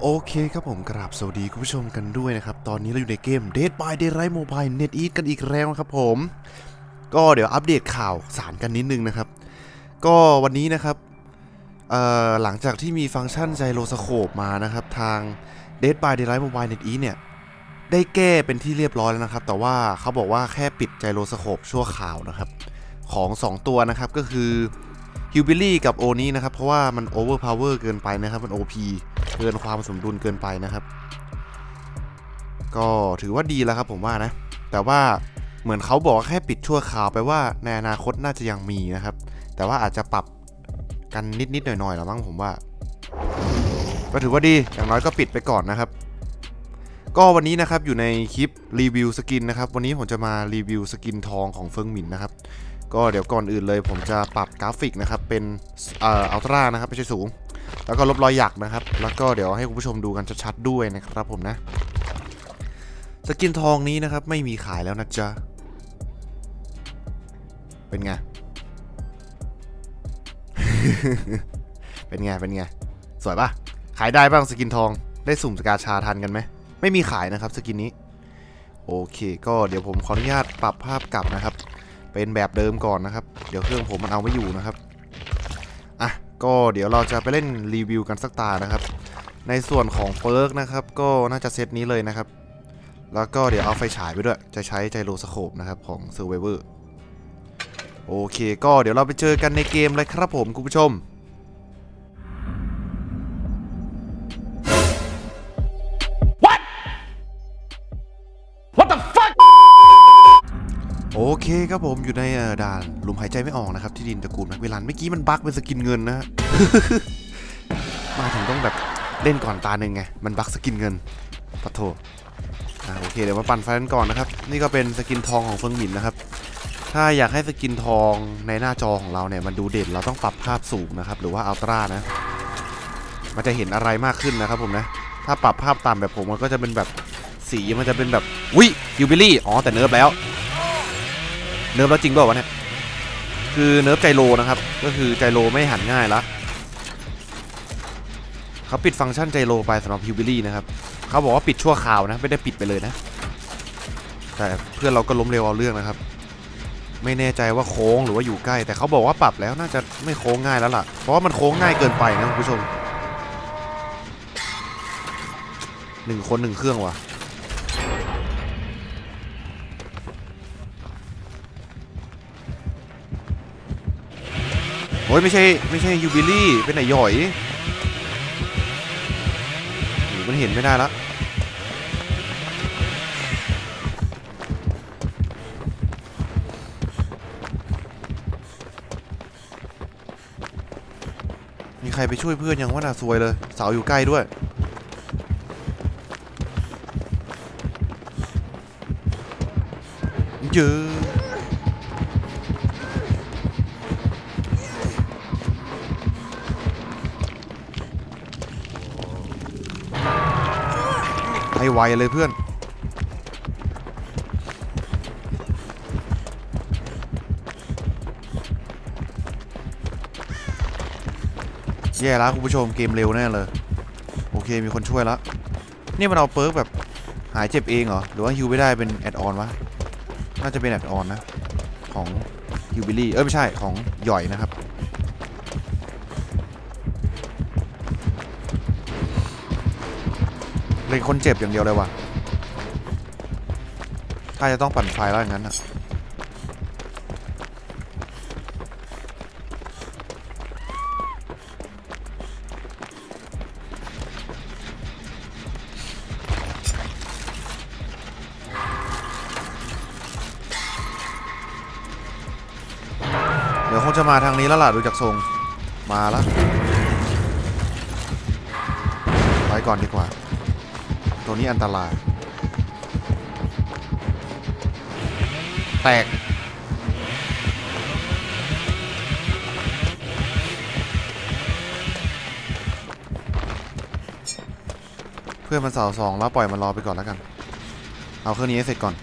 โอเคครับผมกราบสวัสดีคุณผู้ชมกันด้วยนะครับตอนนี้เราอยู่ในเกม Dead by Daylight Mobile NetEase กันอีกแล้วครับผมก็เดี๋ยวอัปเดตข่าวสารกันนิดนึงนะครับก็วันนี้นะครับหลังจากที่มีฟังก์ชันไจโรสโคปมานะครับทาง Dead by Daylight Mobile NetEase เนี่ยได้แก้เป็นที่เรียบร้อยแล้วนะครับแต่ว่าเขาบอกว่าแค่ปิดไจโรสโคปชั่วคราวนะครับของ2ตัวนะครับก็คือฮิวบิลลี่กับโอนี้นะครับเพราะว่ามันโอเวอร์พาวเวอร์เกินไปนะครับมัน OP เกินความสมดุลเกินไปนะครับก็ถือว่าดีแล้วครับผมว่านะแต่ว่าเหมือนเขาบอกแค่ปิดชั่วคราวไปว่าในอนาคตน่าจะยังมีนะครับแต่ว่าอาจจะปรับกันนิดๆหน่อยๆหรอมั้งผมว่าก็ถือว่าดีอย่างน้อยก็ปิดไปก่อนนะครับก็วันนี้นะครับอยู่ในคลิปรีวิวสกินนะครับวันนี้ผมจะมารีวิวสกินทองของเฟิงหมินนะครับก็เดี๋ยวก่อนอื่นเลยผมจะปรับกราฟิกนะครับเป็นอัลตร้านะครับไม่ใช่สูงแล้วก็ลบรอยหยักนะครับแล้วก็เดี๋ยวให้คุณผู้ชมดูกันชัดๆด้วยนะครับผมนะสกินทองนี้นะครับไม่มีขายแล้วนะจ๊ะเป็นไง เป็นไงสวยปะขายได้บ้างสกินทองได้สุ่มสกาชาทันกันไหมไม่มีขายนะครับสกินนี้โอเคก็เดี๋ยวผมขออนุญาตปรับภาพกลับนะครับเป็นแบบเดิมก่อนนะครับเดี๋ยวเครื่องผมมันเอาไม่อยู่นะครับอ่ะก็เดี๋ยวเราจะไปเล่นรีวิวกันสักตานะครับในส่วนของเปิร์กนะครับก็น่าจะเซตนี้เลยนะครับแล้วก็เดี๋ยวเอาไฟฉายไปด้วยจะใช้ไจโรสโคปนะครับของ Survivor โอเคก็เดี๋ยวเราไปเจอกันในเกมเลยครับผมคุณผู้ชมโอเคครับผมอยู่ในด่านลมหายใจไม่ออกนะครับที่ดินตระกูลแม็กเวลันเมื่อกี้มันบั๊กเป็นสกินเงินนะฮะ มาถึงต้องแบบเล่นก่อนตาหนึ่งไงมันบั๊กสกินเงินปะโถโอเคเดี๋ยวมาปั่นไฟกันก่อนนะครับนี่ก็เป็นสกินทองของเฟิงหมินนะครับถ้าอยากให้สกินทองในหน้าจอของเราเนี่ยมันดูเด่นเราต้องปรับภาพสูงนะครับหรือว่าอัลตร้านะมันจะเห็นอะไรมากขึ้นนะครับผมนะถ้าปรับภาพต่ำแบบผมมันก็จะเป็นแบบสีมันจะเป็นแบบวิยูบิลี่อ๋อแต่เนิร์ฟแล้วเนิร์ฟแล้วจริงเปล่าวะเนี่ยคือเนิร์ฟไจโรนะครับก็คือไจโรไม่หันง่ายละเขาปิดฟังก์ชันไจโรไปสำหรับฮิวบิลี่นะครับเขาบอกว่าปิดชั่วคราวนะไม่ได้ปิดไปเลยนะแต่เพื่อนเราก็ล้มเร็วเอาเรื่องนะครับไม่แน่ใจว่าโค้งหรือว่าอยู่ใกล้แต่เขาบอกว่าปรับแล้วน่าจะไม่โค้งง่ายแล้วล่ะเพราะว่ามันโค้งง่ายเกินไปนะคุณผู้ชม1 คน 1 เครื่องว่ะโอ้ยไม่ใช่ยูบิลี่เป็นไหนหย่อยมันเห็นไม่ได้แล้วมีใครไปช่วยเพื่อนยังว่าน่าซวยเลยเสาอยู่ใกล้ด้วยเยอะให้ไวเลยเพื่อนแย่แล้วคุณผู้ชมเกมเร็วแน่เลยโอเคมีคนช่วยแล้วนี่มันเอาเปิร์กแบบหายเจ็บเองเหรอหรือว่าฮิวไม่ได้เป็นแอดออนวะน่าจะเป็นแอดออนนะของฮิวบิลลี่ไม่ใช่ของหย่อยนะครับเล่นคนเจ็บอย่างเดียวเลยว่ะถ้าจะต้องปั่นไฟแล้วอย่างนั้นอะเดี๋ยวคงจะมาทางนี้แล้วล่ะดูจากทรงมาแล้วไปก่อนดีกว่าตัวนี้อันตรายแตกเพื่อนมันเสา2แล้วปล่อยมันรอไปก่อนแล้วกันเอาเครื่องนี้ให้เสร็จก่อน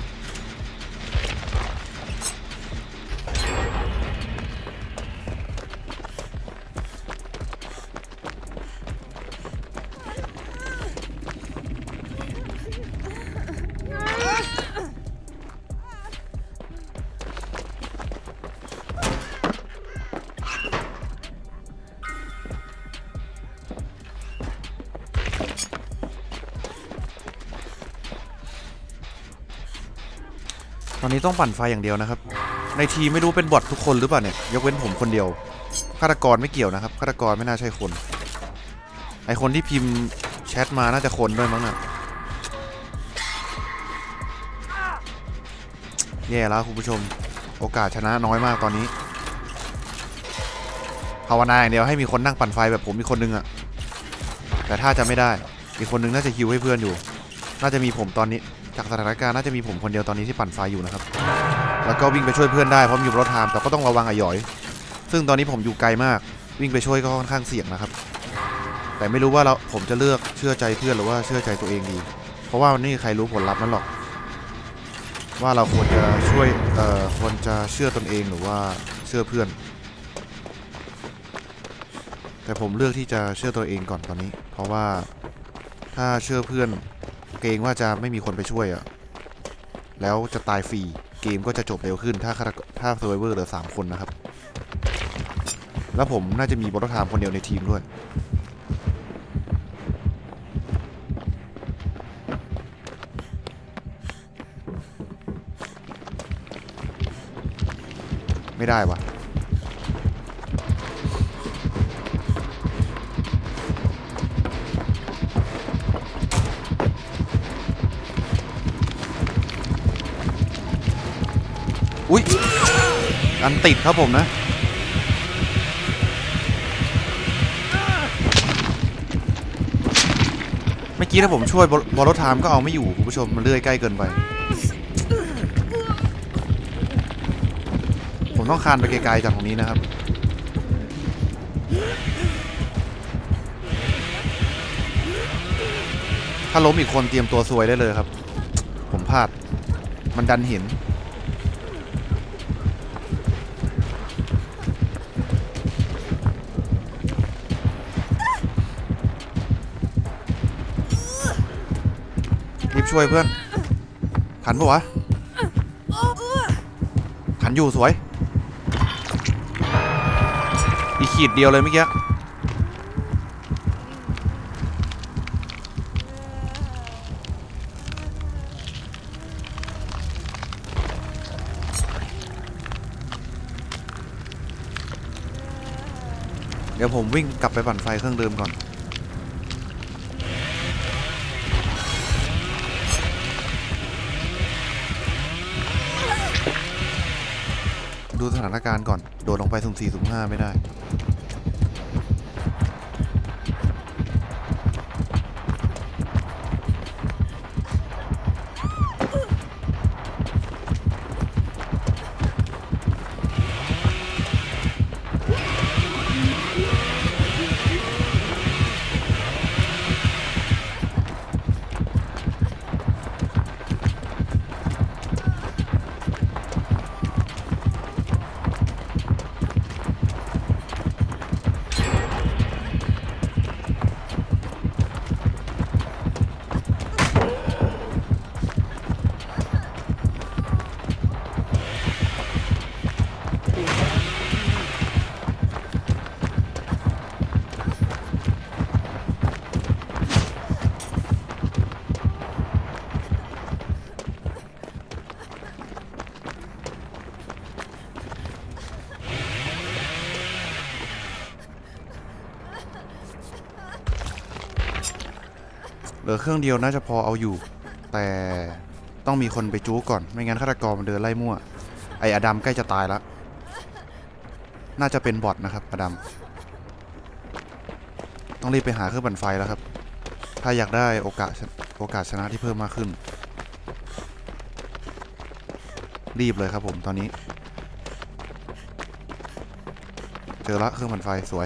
โอนนี้ต้องปั่นไฟอย่างเดียวนะครับในทีไม่รู้เป็นบอททุกคนหรือเปล่าเนี่ยยกเว้นผมคนเดียวฆาตกรไม่เกี่ยวนะครับฆาตกรไม่น่าใช่คนไอคนที่พิมพ์แชทมาน่าจะคนด้วยมั้งน่ะแย่แล้วคุณผู้ชมโอกาสชนะน้อยมากตอนนี้ภาวนาอย่างเดียวให้มีคนนั่งปั่นไฟแบบผมมีคนนึงอะแต่ถ้าจะไม่ได้อีกคนนึงน่าจะฮิวให้เพื่อนอยู่น่าจะมีผมตอนนี้จากสถานการณ์น่าจะมีผมคนเดียวตอนนี้ที่ปั่นไฟอยู่นะครับแล้วก็วิ่งไปช่วยเพื่อนได้เพราะอยู่รถไทม์แต่ก็ต้องระวังหย่อยซึ่งตอนนี้ผมอยู่ไกลมากวิ่งไปช่วยก็ค่อนข้างเสี่ยงนะครับแต่ไม่รู้ว่าผมจะเลือกเชื่อใจเพื่อนหรือว่าเชื่อใจตัวเองดีเพราะว่านี่ใครรู้ผลลัพธ์นั่นหรอกว่าเราควรจะช่วยควรจะเชื่อตนเองหรือว่าเชื่อเพื่อนแต่ผมเลือกที่จะเชื่อตัวเองก่อนตอนนี้เพราะว่าถ้าเชื่อเพื่อนเกรงว่าจะไม่มีคนไปช่วยอะแล้วจะตายฟรีเกมก็จะจบเร็วขึ้นถ้าเซอร์ไวเวอร์เหลือ3 คนนะครับแล้วผมน่าจะมีบอทไทม์คนเดียวในทีมด้วยไม่ได้วะอุ๊ยอันติดครับผมนะเมื่อกี้ถ้าผมช่วยบอลไทม์ก็เอาไม่อยู่คุณผู้ชมมันเลื่อยใกล้เกินไปผมต้องคานไปไกลๆจากตรงนี้นะครับถ้าล้มอีกคนเตรียมตัวซวยได้เลยครับผมพลาดมันดันเห็นรีบช่วยเพื่อนขันปะวะขันอยู่สวยอีกขีดเดียวเลยเมื่อกี้เดี๋ยวผมวิ่งกลับไปปั่นไฟเครื่องเดิมก่อนดูสถานการณ์ก่อนโดดลงไปสุ่ม4สุ่ม5ไม่ได้เหลือเครื่องเดียวน่าจะพอเอาอยู่แต่ต้องมีคนไปจู๊ก่อนไม่งั้นฆาตกรมันเดินไล่มั่วไออดัมใกล้จะตายแล้วน่าจะเป็นบอทนะครับอดัมต้องรีบไปหาเครื่องปั่นไฟแล้วครับถ้าอยากได้โอกาสชนะที่เพิ่มมากขึ้นรีบเลยครับผมตอนนี้เจอละเครื่องปั่นไฟสวย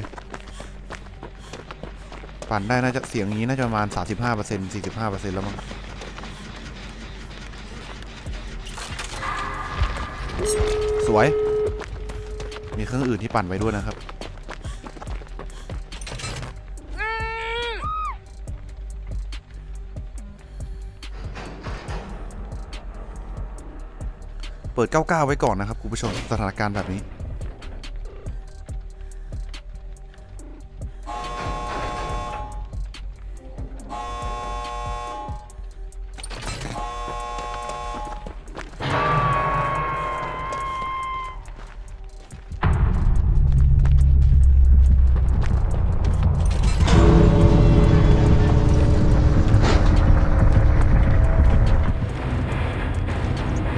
ปั่นได้น่าจะเสียงนี้น่าจะประมาณ 35% 45% แล้วมั้งสวยมีเครื่องอื่นที่ปั่นไปด้วยนะครับเปิด 99 ไว้ก่อนนะครับคุณผู้ชมสถานการณ์แบบนี้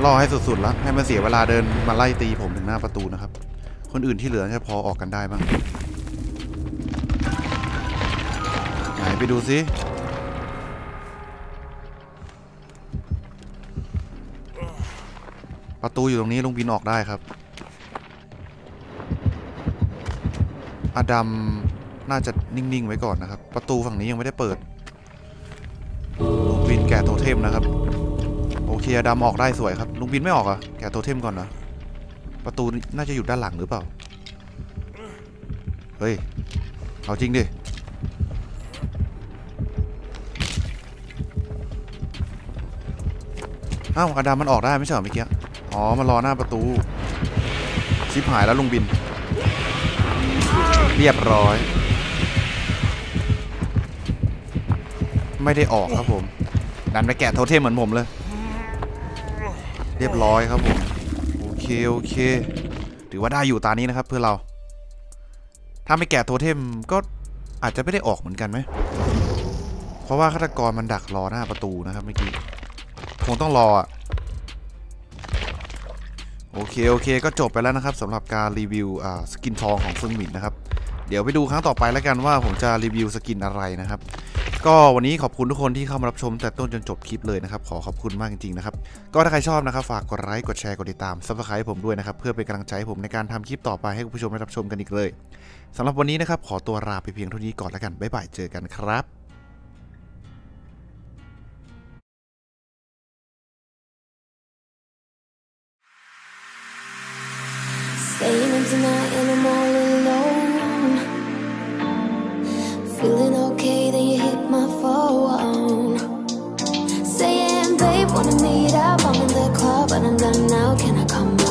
ล่อให้สุดๆแล้วให้มันเสียเวลาเดินมาไล่ตีผมถึงหน้าประตูนะครับคนอื่นที่เหลือจะพอออกกันได้บ้างไหนไปดูซิประตูอยู่ตรงนี้ลุงบินออกได้ครับอดัมน่าจะนิ่งๆไว้ก่อนนะครับประตูฝั่งนี้ยังไม่ได้เปิดลุงบินแกะโทเทมนะครับโอเคอดัมออกได้สวยครับลุงบินไม่ออกอ่ะแกะโทเทมก่อนนะประตูน่าจะอยู่ด้านหลังหรือเปล่าเฮ้ยเอาจริงดิอ้าวอดัมมันออกได้ไม่ใช่เหรอเมื่อกี้อ๋อมารอหน้าประตูชิบหายแล้วลุงบินเรียบร้อยไม่ได้ออกครับผมดันไปแกะโทเทมเหมือนผมเลยเรียบร้อยครับผมโอเคถือว่าได้อยู่ตานี้นะครับเพื่อเราถ้าไม่แกะโทเทมก็อาจจะไม่ได้ออกเหมือนกันไหมเพราะว่าฆาตกรมันดักรอหน้าประตูนะครับเมื่อกี้คงต้องรออ่ะโอเคก็จบไปแล้วนะครับสำหรับการรีวิวสกินทองของเฟิงหมินนะครับเดี๋ยวไปดูครั้งต่อไปแล้วกันว่าผมจะรีวิวสกินอะไรนะครับก็วันนี้ขอบคุณทุกคนที่เข้ามารับชมแต่ต้นจนจบคลิปเลยนะครับขอบคุณมากจริงๆนะครับก็ถ้าใครชอบนะครับฝากกดไลค์กดแชร์กดติดตาม Subscribe ผมด้วยนะครับเพื่อเป็นกำลังใจให้ผมในการทำคลิปต่อไปให้คุณผู้ชมได้รับชมกันอีกเลยสำหรับวันนี้นะครับขอตัวลาไปเพียงเท่านี้ก่อนแล้วกันบ๊ายบายเจอกันครับ Staying in tonight and I'm all alone. Feeling okay, then you hit my phone. Saying, babe, wanna meet up, I'm in the club, but I'm done now, can I come